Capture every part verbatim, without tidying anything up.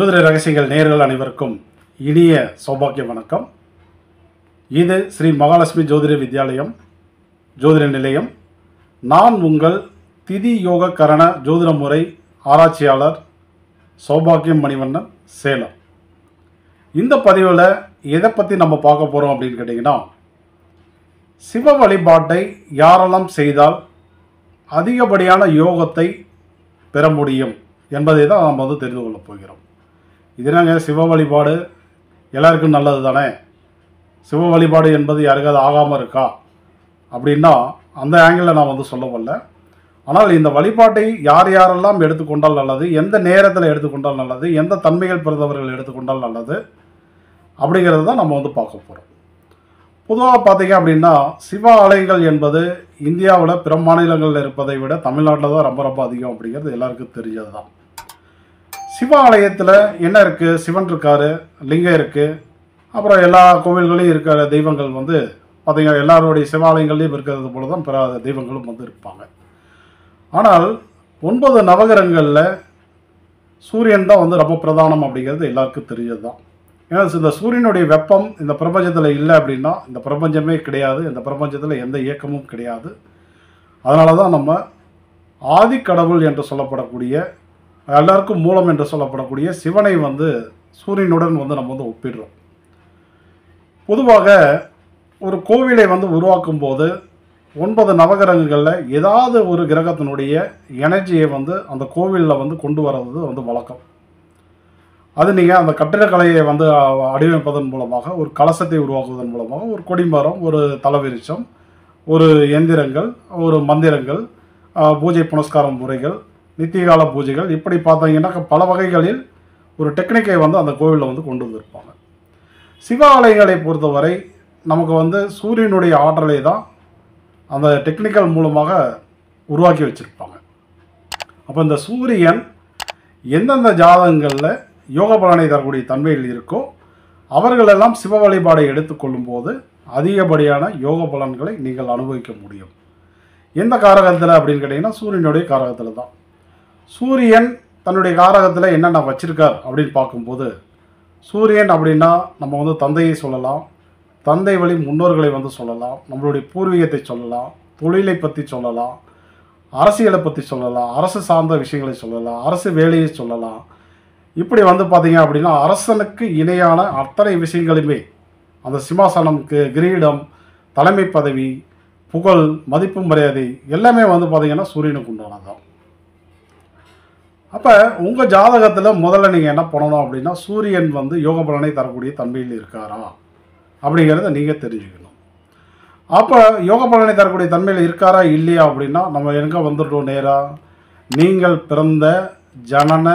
ஜோதிட ரகசியங்கள் நேயர்கள் அனைவருக்கும் இனிய சௌபாக்கிய வணக்கம். இது ஸ்ரீ மகாலட்சுமி ஜோதிட வித்யாலயம் ஜோதிட நிலையம். நான் உங்கள் திதி யோக கரண ஜோதிட முறை ஆராய்ச்சியாளர் சௌபாக்கியம் மணிவண்ணன், சேலம். இந்த பதிவில் எதை பற்றி நம்ம பார்க்க போகிறோம் அப்படின்னு கேட்டிங்கன்னா, சிவ வழிபாட்டை யாரெல்லாம் செய்தால் அதிகப்படியான யோகத்தை பெற முடியும் என்பதை தான் நம்ம வந்து தெரிந்து கொள்ள போகிறோம். இதுனாங்க சிவ வழிபாடு எல்லாருக்கும் நல்லது தானே. சிவ வழிபாடு என்பது யாருக்காவது ஆகாமல் இருக்கா அப்படின்னா அந்த ஆங்கிளில் நான் வந்து சொல்ல வரல. ஆனால் இந்த வழிபாட்டை யார் யாரெல்லாம் எடுத்துக்கொண்டால் நல்லது, எந்த நேரத்தில் எடுத்துக்கொண்டால் நல்லது, எந்த தன்மைகள் பிறந்தவர்கள் எடுத்துக்கொண்டால் நல்லது அப்படிங்கிறது தான் நம்ம வந்து பார்க்க போகிறோம். பொதுவாக பார்த்தீங்க அப்படின்னா, சிவ ஆலயங்கள் என்பது இந்தியாவில் பிற மாநிலங்களில் இருப்பதை விட தமிழ்நாட்டில் தான் ரொம்ப ரொம்ப அதிகம் அப்படிங்கிறது எல்லாருக்கும் தெரிஞ்சது தான். சிவ ஆலயத்தில் என்ன இருக்குது? சிவன் இருக்கார், லிங்கம் இருக்குது, அப்புறம் எல்லா கோவில்களையும் இருக்கிற தெய்வங்கள் வந்து பார்த்திங்கன்னா எல்லாருடைய சிவாலயங்கள்லையும் இருக்கிறது போல தான் பிற தெய்வங்களும் வந்து இருப்பாங்க. ஆனால் ஒன்பது நவகிரகங்களில் சூரியன் தான் வந்து ரொம்ப பிரதானம் அப்படிங்கிறது எல்லாருக்கும் தெரிஞ்சது தான். ஏன்னா இந்த சூரியனுடைய வெப்பம் இந்த பிரபஞ்சத்தில் இல்லை அப்படின்னா இந்த பிரபஞ்சமே கிடையாது, இந்த பிரபஞ்சத்தில் எந்த இயக்கமும் கிடையாது. அதனால தான் நம்ம ஆதிக்கடவுள் என்று சொல்லப்படக்கூடிய, எல்லாருக்கும் மூலம் என்று சொல்லப்படக்கூடிய சிவனை வந்து சூரியனுடன் வந்து நம்ம வந்து ஒப்பிடுறோம். பொதுவாக ஒரு கோவிலை வந்து உருவாக்கும் போது ஒன்பது நவகிரகங்களில் ஏதாவது ஒரு கிரகத்தினுடைய எனர்ஜியை வந்து அந்த கோவிலில் வந்து கொண்டு வர்றது வந்து வழக்கம். அது நீங்கள் அந்த கட்டிடக்கலையை வந்து வடிவமைப்பதன் மூலமாக, ஒரு கலசத்தை உருவாக்குவதன் மூலமாக, ஒரு கொடிமரம், ஒரு தலவிருச்சம், ஒரு எந்திரங்கள், ஒரு மந்திரங்கள், பூஜை புனஸ்காரம் முறைகள், நித்தியகால பூஜைகள், இப்படி பார்த்தீங்கன்னா பல வகைகளில் ஒரு டெக்னிக்கை வந்து அந்த கோவிலில் வந்து கொண்டு வந்திருப்பாங்க. சிவ ஆலயங்களை பொறுத்தவரை நமக்கு வந்து சூரியனுடைய ஆற்றலை தான் அந்த டெக்னிக்கல் மூலமாக உருவாக்கி வச்சுருப்பாங்க. அப்போ இந்த சூரியன் எந்தெந்த ஜாதகங்களில் யோக பலனை தரக்கூடிய தன்மையில் இருக்கோ அவர்களெல்லாம் சிவ வழிபாடை எடுத்துக்கொள்ளும் போது அதிகப்படியான யோக பலன்களை நீங்கள் அனுபவிக்க முடியும். எந்த காரகத்தில் அப்படின்னு கேட்டிங்கன்னா சூரியனுடைய காரகத்தில் தான். சூரியன் தன்னுடைய காரகத்தில் என்னென்ன வச்சிருக்கார் அப்படின்னு பார்க்கும்போது, சூரியன் அப்படின்னா நம்ம வந்து தந்தையை சொல்லலாம், தந்தை வழி முன்னோர்களை வந்து சொல்லலாம், நம்மளுடைய பூர்வீகத்தை சொல்லலாம், தொழிலை பற்றி சொல்லலாம், அரசியலை பற்றி சொல்லலாம், அரசு சார்ந்த விஷயங்களை சொல்லலாம், அரசு வேலையை சொல்லலாம். இப்படி வந்து பார்த்தீங்க அப்படின்னா அரசனுக்கு இணையான அத்தனை விஷயங்களுமே அந்த சிம்மாசனம்க்கு கிரீடம், தலைமை பதவி, புகழ், மதிப்பு, மரியாதை எல்லாமே வந்து பார்த்தீங்கன்னா சூரியனுக்கு உண்டானதான். அப்போ உங்கள் ஜாதகத்தில் முதல்ல நீங்கள் என்ன பண்ணணும் அப்படின்னா, சூரியன் வந்து யோக பலனை தரக்கூடிய தன்மையில் இருக்காரா அப்படிங்கிறத நீங்கள் தெரிஞ்சுக்கணும். அப்போ யோக பலனை தரக்கூடிய தன்மையில் இருக்காரா இல்லையா அப்படின்னா நம்ம எங்கே வந்துட்டோம் நேராக, நீங்கள் பிறந்த ஜனன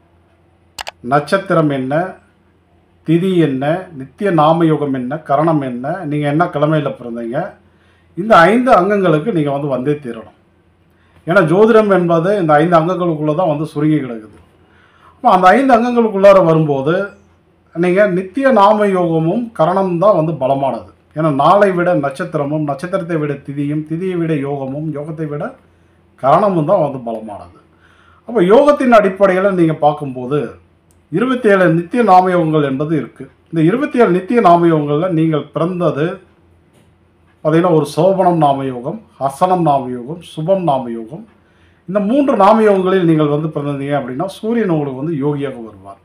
நட்சத்திரம் என்ன, திதி என்ன, நித்திய நாம யோகம் என்ன, கரணம் என்ன, நீங்கள் என்ன கிழமையில் பிறந்தீங்க, இந்த ஐந்து அங்கங்களுக்கு நீங்கள் வந்து வந்தே தீரணும். ஏன்னா ஜோதிடம் என்பது இந்த ஐந்து அங்கங்களுக்குள்ளே தான் வந்து சுருங்கி கிடக்குது. அப்போ அந்த ஐந்து அங்கங்களுக்குள்ளார வரும்போது நீங்கள் நித்திய நாம யோகமும் கரணம் தான் வந்து பலமானது. ஏன்னா நாளை விட நட்சத்திரமும், நட்சத்திரத்தை விட திதியும், திதியை விட யோகமும், யோகத்தை விட கரணமும் தான் வந்து பலமானது. அப்போ யோகத்தின் அடிப்படையில் நீங்கள் பார்க்கும்போது இருபத்தி ஏழு நித்திய நாமயோகங்கள் என்பது இருக்குது. இந்த இருபத்தி ஏழு நித்திய நாமயோகங்களில் நீங்கள் பிறந்தது பார்த்திங்கன்னா ஒரு சோபனம் நாமயோகம், ஹசனம் நாமயோகம், சுபம் நாமயோகம், இந்த மூன்று நாமயோகங்களில் நீங்கள் வந்து பிறந்தீங்க அப்படின்னா சூரியன் உங்களுக்கு வந்து யோகியாக வருவார்.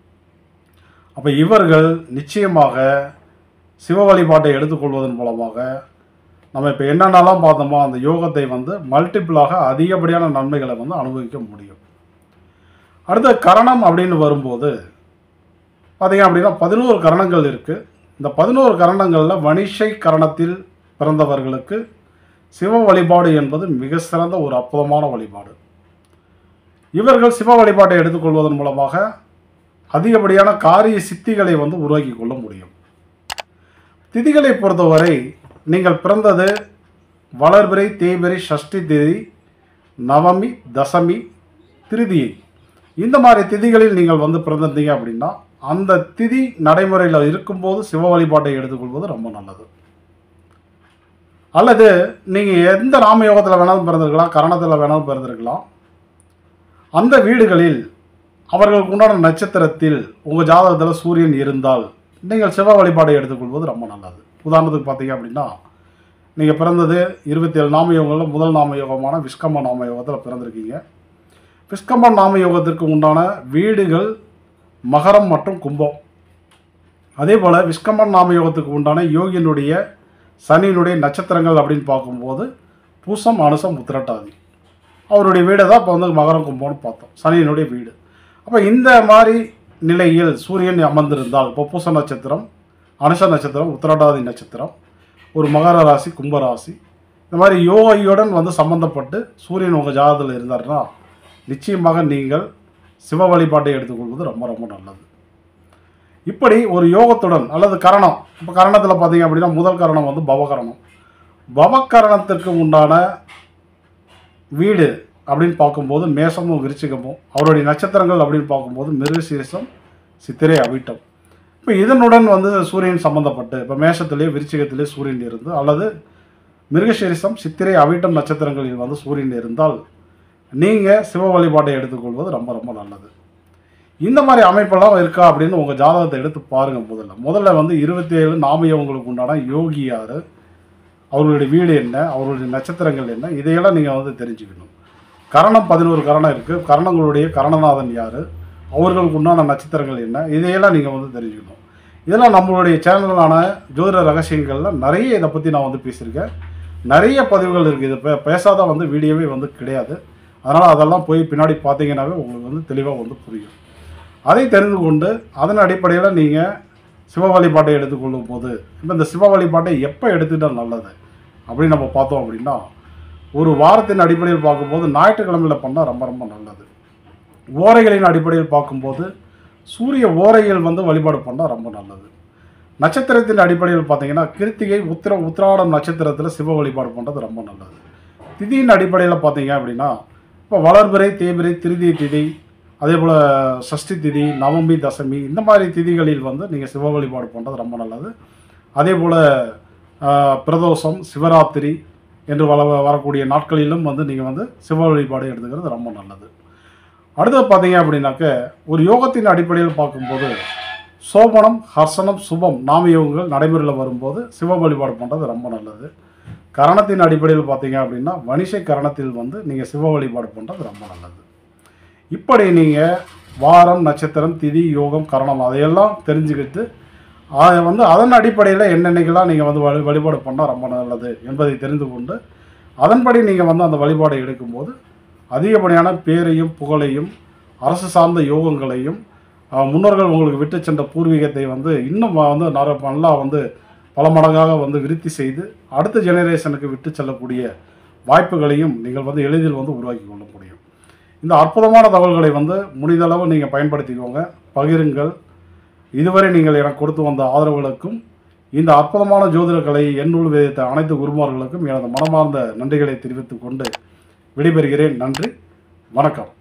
அப்போ இவர்கள் நிச்சயமாக சிவ வழிபாட்டை எடுத்துக்கொள்வதன் மூலமாக நம்ம இப்போ என்னென்னலாம் பார்த்தோமோ அந்த யோகத்தை வந்து மல்டிபிளாக அதிகப்படியான நன்மைகளை வந்து அனுபவிக்க முடியும். அடுத்த கரணம் அப்படின்னு வரும்போது பார்த்திங்க அப்படின்னா பதினோரு கரணங்கள் இருக்குது. இந்த பதினோரு கரணங்களில் வணிஷை கரணத்தில் பிறந்தவர்களுக்கு சிவ வழிபாடு என்பது மிக சிறந்த ஒரு அற்புதமான வழிபாடு. இவர்கள் சிவ வழிபாட்டை எடுத்துக்கொள்வதன் மூலமாக அதிகப்படியான காரிய சித்திகளை வந்து உருவாக்கி கொள்ள முடியும். திதிகளை பொறுத்தவரை நீங்கள் பிறந்தது வளர்பிறை, தேய்பிறை, சஷ்டி திதி, நவமி, தசமி, திருதியை, இந்த மாதிரி திதிகளில் நீங்கள் வந்து பிறந்திருந்தீங்க அப்படின்னா அந்த திதி நடைமுறையில் இருக்கும்போது சிவ வழிபாட்டை எடுத்துக்கொள்வது ரொம்ப நல்லது. அல்லது நீங்கள் எந்த நாமயோகத்தில் வேணாலும் பிறந்திருக்கலாம், கரணத்தில் வேணாலும் பிறந்திருக்கலாம். அந்த வீடுகளில் அவர்களுக்கு உண்டான நட்சத்திரத்தில் உங்கள் ஜாதகத்தில் சூரியன் இருந்தால் நீங்கள் சிவ வழிபாடை எடுத்துக்கொள்வது ரொம்ப நல்லது. உதாரணத்துக்கு பார்த்தீங்க அப்படின்னா, நீங்கள் பிறந்தது இருபத்தி ஏழு நாமயோகங்களில் முதல் நாமயோகமான விஷ்கம்ப நாமயோகத்தில் பிறந்திருக்கீங்க. விஷ்கம்ப நாமயோகத்திற்கு உண்டான வீடுகள் மகரம் மற்றும் கும்பம். அதே போல் விஷ்கம்பன் நாமயோகத்துக்கு உண்டான யோகியினுடைய சனியினுடைய நட்சத்திரங்கள் அப்படின்னு பார்க்கும்போது பூசம் அனுசம் உத்திரட்டாதி. அவருடைய வீடை தான் இப்போ வந்து மகரம் கும்பம்னு பார்த்தோம், சனியினுடைய வீடு. அப்போ இந்த மாதிரி நிலையில் சூரியன் அமர்ந்திருந்தால், இப்போ பூச நட்சத்திரம், அனுச நட்சத்திரம், உத்திரட்டாதி நட்சத்திரம், ஒரு மகர ராசி, கும்பராசி, இந்த மாதிரி யோகியுடன் வந்து சம்பந்தப்பட்டு சூரியன் உங்கள் ஜாதகத்தில் இருந்தார்னா நிச்சயமாக நீங்கள் சிவ வழிபாட்டை எடுத்துக்கொள்வது ரொம்ப ரொம்ப நல்லது. இப்படி ஒரு யோகத்துடன் அல்லது கரணம், இப்போ கரணத்தில் பார்த்தீங்க அப்படின்னா முதல் கரணம் வந்து பவகரணம். பவகரணத்திற்கு உண்டான வீடு அப்படின்னு பார்க்கும்போது மேசமும் விருச்சிகமும், அவருடைய நட்சத்திரங்கள் அப்படின்னு பார்க்கும்போது மிருகசீரிஷம், சித்திரை, அவிட்டம். இப்போ இதனுடன் வந்து சூரியன் சம்பந்தப்பட்டு, இப்போ மேஷத்திலே விருச்சிகத்திலே சூரியன் இருந்து அல்லது மிருகசீரிஷம், சித்திரை, அவிட்டம் நட்சத்திரங்களில் வந்து சூரியன் இருந்தால் நீங்கள் சிவ வழிபாட்டை எடுத்துக்கொள்வது ரொம்ப ரொம்ப நல்லது. இந்த மாதிரி அமைப்பெல்லாம் இருக்கா அப்படின்னு உங்கள் ஜாதகத்தை எடுத்து பாருங்கள். முதல்ல முதல்ல வந்து இருபத்தி ஏழு நாமயோகங்களுக்கு உண்டான யோகி யார், அவர்களுடைய வீடு என்ன, அவர்களுடைய நட்சத்திரங்கள் என்ன, இதையெல்லாம் நீங்கள் வந்து தெரிஞ்சுக்கணும். கரணம் பதினோரு கரணம் இருக்குது, கரணங்களுடைய கரணநாதன் யார், அவர்களுக்கு உண்டான நட்சத்திரங்கள் என்ன, இதையெல்லாம் நீங்கள் வந்து தெரிஞ்சுக்கணும். இதெல்லாம் நம்மளுடைய சேனலான ஜோதிட ரகசியங்களில் நிறைய இதை பற்றி நான் வந்து பேசியிருக்கேன். நிறைய பதிவுகள் இருக்குது. இது பேசாத வந்து வீடியோவே வந்து கிடையாது. அதனால் அதெல்லாம் போய் பின்னாடி பார்த்தீங்கன்னாவே உங்களுக்கு வந்து தெளிவாக வந்து புரியும். அதை தெரிந்து கொண்டு அதன் அடிப்படையில் நீங்கள் சிவ வழிபாட்டை எடுத்துக்கொள்ளும் போது, இப்போ இந்த சிவ வழிபாட்டை எப்போ எடுத்துக்கிட்டால் நல்லது அப்படின்னு நம்ம பார்த்தோம் அப்படின்னா, ஒரு வாரத்தின் அடிப்படையில் பார்க்கும்போது ஞாயிற்றுக்கிழமையில் பண்ணால் ரொம்ப ரொம்ப நல்லது. ஓரைகளின் அடிப்படையில் பார்க்கும்போது சூரிய ஓரைகள் வந்து வழிபாடு பண்ணால் ரொம்ப நல்லது. நட்சத்திரத்தின் அடிப்படையில் பார்த்தீங்கன்னா கிருத்திகை, உத்திர உத்திராடம் நட்சத்திரத்தில் சிவ வழிபாடு பண்ணுறது ரொம்ப நல்லது. திதியின் அடிப்படையில் பார்த்தீங்க அப்படின்னா, இப்போ வளர்பிறை, தேய்பிறை, திருதி திதி, அதே போல் சஷ்டி திதி, நவமி, தசமி, இந்த மாதிரி திதிகளில் வந்து நீங்கள் சிவ வழிபாடு பண்ணுறது ரொம்ப நல்லது. அதே போல் பிரதோஷம், சிவராத்திரி என்று வள வரக்கூடிய நாட்களிலும் வந்து நீங்கள் வந்து சிவ வழிபாடு எடுத்துக்கிறது ரொம்ப நல்லது. அடுத்தது பார்த்தீங்க அப்படின்னாக்க, ஒரு யோகத்தின் அடிப்படையில் பார்க்கும்போது சோபனம், ஹர்சனம், சுபம் நாமயோகங்கள் நடைமுறையில் வரும்போது சிவ வழிபாடு பண்ணுறது ரொம்ப நல்லது. கரணத்தின் அடிப்படையில் பார்த்தீங்க அப்படின்னா வணிசை கரணத்தில் வந்து நீங்கள் சிவ வழிபாடு பண்ணுறது ரொம்ப நல்லது. இப்படி நீங்கள் வாரம், நட்சத்திரம், திதி, யோகம், கரணம் அதையெல்லாம் தெரிஞ்சுக்கிட்டு அதை வந்து அதன் அடிப்படையில் என்னென்னைக்கெல்லாம் நீங்கள் வந்து வழி வழிபாடு பண்ணால் ரொம்ப நல்லது என்பதை தெரிந்து கொண்டு அதன்படி நீங்கள் வந்து அந்த வழிபாடை எடுக்கும்போது அதிகப்படியான பேரையும் புகழையும் அரசு சார்ந்த யோகங்களையும் முன்னோர்கள் உங்களுக்கு விட்டு சென்ற பூர்வீகத்தை வந்து இன்னும் வந்து நல்லா வந்து பல மடங்காக வந்து விருத்தி செய்து அடுத்த ஜெனரேஷனுக்கு விட்டு செல்லக்கூடிய வாய்ப்புகளையும் நீங்கள் வந்து எளிதில் வந்து உருவாக்கி கொள்ள முடியும். இந்த அற்புதமான தகவல்களை வந்து முடிந்தளவு நீங்கள் பயன்படுத்திக்கோங்க, பகிருங்கள். இதுவரை நீங்கள் எனக்கு கொடுத்து வந்த ஆதரவுகளுக்கும் இந்த அற்புதமான ஜோதிட கலை எண்ணூல் விதைத்த அனைத்து குருமார்களுக்கும் எனது மனமார்ந்த நன்றிகளை தெரிவித்துக் கொண்டு விடைபெறுகிறேன். நன்றி, வணக்கம்.